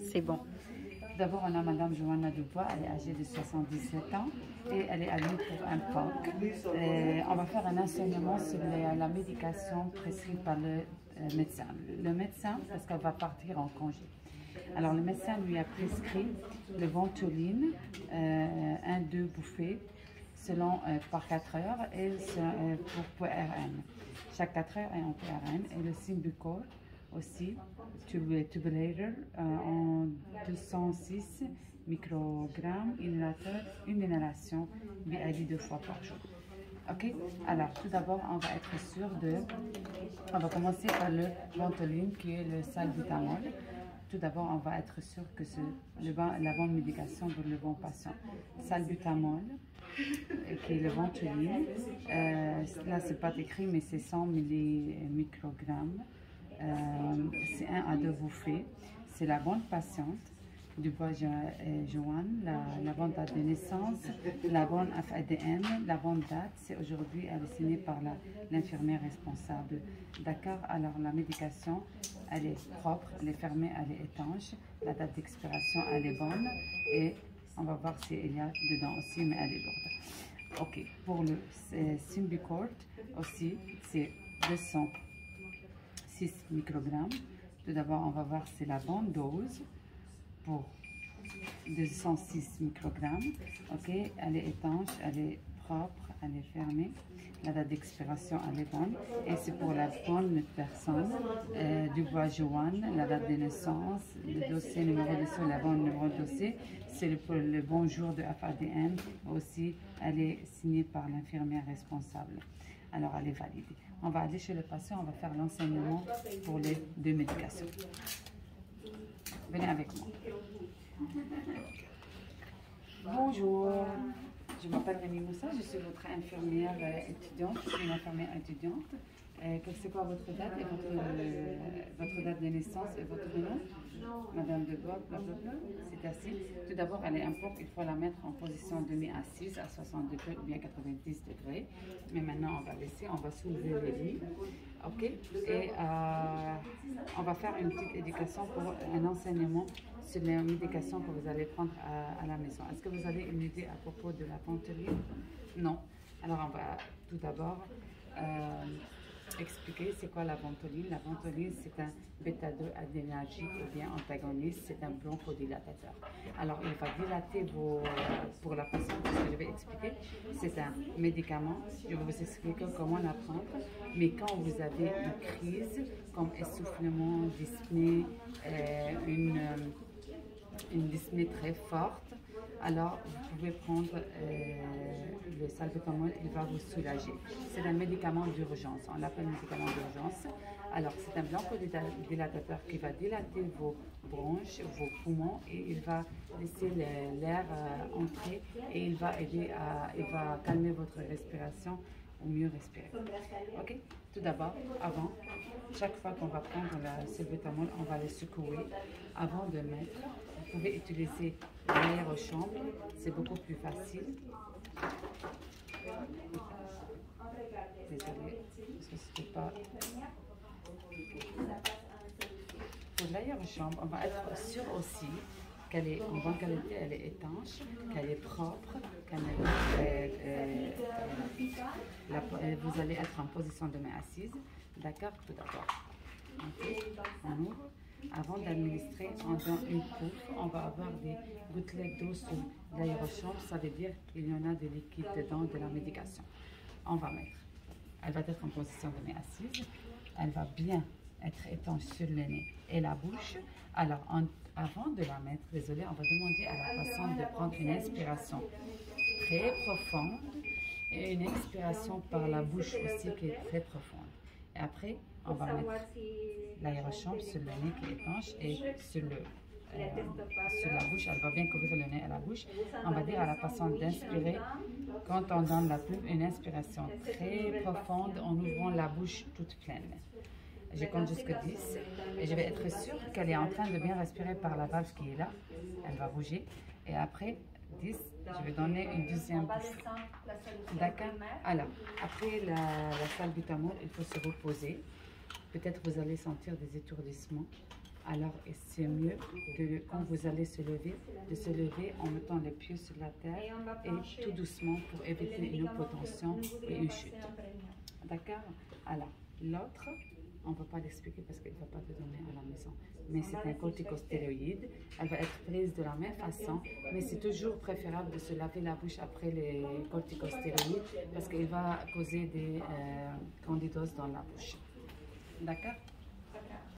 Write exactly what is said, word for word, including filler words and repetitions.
C'est bon. D'abord, on a Madame Johanna Dubois, elle est âgée de soixante-dix-sept ans et elle est admise pour un P O C. On va faire un enseignement sur la, la médication prescrite par le euh, médecin. Le médecin, parce qu'elle va partir en congé. Alors, le médecin lui a prescrit le Ventoline, euh, un deux bouffées, selon euh, par quatre heures et euh, pour P R N. Chaque quatre heures et en P R N. Et le Symbicort aussi, tubulator euh, en deux cent six microgrammes, inhalateur, une inhalation, B I D deux fois par jour. Ok, alors tout d'abord, on va être sûr de. On va commencer par le Ventoline qui est le salbutamol. Tout d'abord, on va être sûr que c'est le bon, la bonne médication pour le bon patient. Salbutamol, qui est le Ventoline. Euh, là, c'est pas écrit, mais c'est cent millimicrogrammes. Euh, c'est un à deux bouffées. C'est la bonne patiente. Dubois Joanne, la, la bonne date de naissance, la bonne F A D N, la bonne date, c'est aujourd'hui, elle est signée par l'infirmière responsable. D'accord, alors la médication, elle est propre, elle est fermée, elle est étanche, la date d'expiration, elle est bonne et on va voir s'il y a dedans aussi, mais elle est lourde. Ok, pour le Symbicort aussi, c'est deux cent six microgrammes. Tout d'abord, on va voir si c'est la bonne dose. Pour deux cent six microgrammes, ok, elle est étanche, elle est propre, elle est fermée, la date d'expiration elle est bonne et c'est pour la bonne personne. euh, Dubois Joanne, la date de naissance, le dossier numéro de dossier, la bonne numéro de dossier, c'est le, pour le bon jour de F A D N aussi, elle est signée par l'infirmière responsable. Alors elle est validée. On va aller chez le patient, on va faire l'enseignement pour les deux médications. Venez avec moi. Bonjour, je m'appelle Rémi Moussa, je suis votre infirmière étudiante, je suis une infirmière étudiante. Euh, c'est quoi votre date et votre, euh, votre date de naissance et votre nom? Madame Dubois, blablabla, c'est assis. Tout d'abord, elle est importante, il faut la mettre en position demi-assise à soixante degrés ou bien quatre-vingt-dix degrés. Mais maintenant, on va laisser, on va soulever les lits. Ok? Et euh, on va faire une petite éducation pour un enseignement sur les médications que vous allez prendre à, à la maison. Est-ce que vous avez une idée à propos de la Ventoline? Non. Alors, on va tout d'abord euh, expliquer c'est quoi la Ventoline. La Ventoline, c'est un bêta deux adrénergique ou bien antagoniste, c'est un bronchodilatateur. Alors, il va dilater vos, pour la patiente, ce que je vais expliquer, c'est un médicament, je vais vous expliquer comment la prendre, mais quand vous avez une crise, comme essoufflement, dyspnée, euh, une, une dyspnée très forte, alors vous pouvez prendre euh, le salbutamol, il va vous soulager. C'est un médicament d'urgence, on l'appelle médicament d'urgence. Alors c'est un bronchodilatateur qui va dilater vos bronches, vos poumons et il va laisser l'air euh, entrer et il va aider à, il va calmer votre respiration ou mieux respirer. Ok. Tout d'abord, avant, chaque fois qu'on va prendre le salbutamol, on va le secouer avant de mettre. Vous pouvez utiliser l'aérochambre, c'est beaucoup plus facile. Désolée, parce que ce n'est pas. Pour l'aérochambre, on va être sûr aussi qu'elle est en bonne qualité, elle est étanche, qu'elle est propre, qu'elle est, euh, euh, la, vous allez être en position de main assise. D'accord, tout d'abord. Okay. On ouvre. Avant d'administrer, on donne une pouffe, on va avoir des gouttelettes d'eau sur l'aérochambre, ça veut dire qu'il y en a des liquides dedans de la médication. On va mettre. Elle va être en position de main assise, elle va bien être étanche sur le nez et la bouche. Alors, on, avant de la mettre, désolé, on va demander à la patiente de prendre une inspiration très profonde et une expiration par la bouche aussi qui est très profonde. Et après, on va mettre l'aérochambre sur le nez qui est étanche et sur, le, euh, sur la bouche. Elle va bien couvrir le nez et la bouche. On va dire à la patiente d'inspirer. Quand on donne la pub, une inspiration très profonde en ouvrant la bouche toute pleine. Je compte jusqu'à dix et je vais être sûre qu'elle est en train de bien respirer par la valve qui est là. Elle va bouger et après dix, je vais donner une deuxième bouffée. D'accord? Alors, après la, la salbutamol, il faut se reposer. Peut-être vous allez sentir des étourdissements. Alors, c'est mieux que quand vous allez se lever, de se lever en mettant les pieds sur la terre et tout doucement pour éviter une hypotension et une chute. D'accord? Alors, l'autre, on ne va pas l'expliquer parce qu'il ne va pas te donner à la maison. Mais c'est un corticostéroïde. Elle va être prise de la même façon, mais c'est toujours préférable de se laver la bouche après les corticostéroïdes parce qu'il va causer des euh, candidoses dans la bouche. D'accord?